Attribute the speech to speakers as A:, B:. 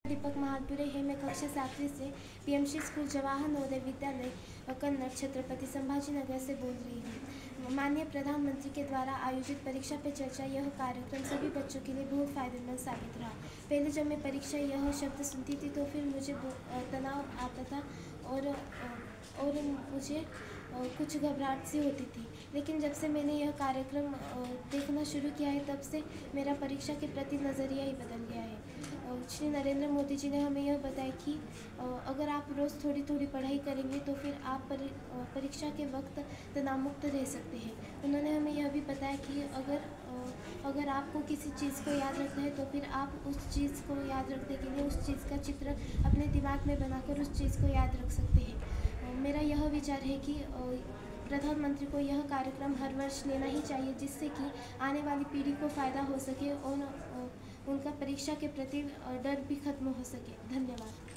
A: दीपक महातपुरे है। मैं कक्षा 7वीं से पीएमसी स्कूल जवाहर नवोदय विद्यालय कन्नड़ छत्रपति संभाजीनगर से बोल रही हूँ। माननीय प्रधानमंत्री के द्वारा आयोजित परीक्षा पे चर्चा यह कार्यक्रम सभी बच्चों के लिए बहुत फ़ायदेमंद साबित रहा। पहले जब मैं परीक्षा यह शब्द सुनती थी तो फिर मुझे तनाव आता था और मुझे कुछ घबराहट सी होती थी, लेकिन जब से मैंने यह कार्यक्रम देखना शुरू किया है तब से मेरा परीक्षा के प्रति नज़रिया ही बदल गया है। श्री नरेंद्र मोदी जी ने हमें यह बताया कि अगर आप रोज़ थोड़ी थोड़ी पढ़ाई करेंगे तो फिर आप परीक्षा के वक्त तनाव मुक्त रह सकते हैं। उन्होंने हमें यह भी बताया कि अगर आपको किसी चीज़ को याद रखना है तो फिर आप उस चीज़ को याद रखने के लिए उस चीज़ का चित्र अपने दिमाग में बनाकर उस चीज़ को याद रख सकते हैं। मेरा यह विचार है कि प्रधानमंत्री को यह कार्यक्रम हर वर्ष लेना ही चाहिए, जिससे कि आने वाली पीढ़ी को फ़ायदा हो सके और उनका परीक्षा के प्रति डर भी खत्म हो सके। धन्यवाद।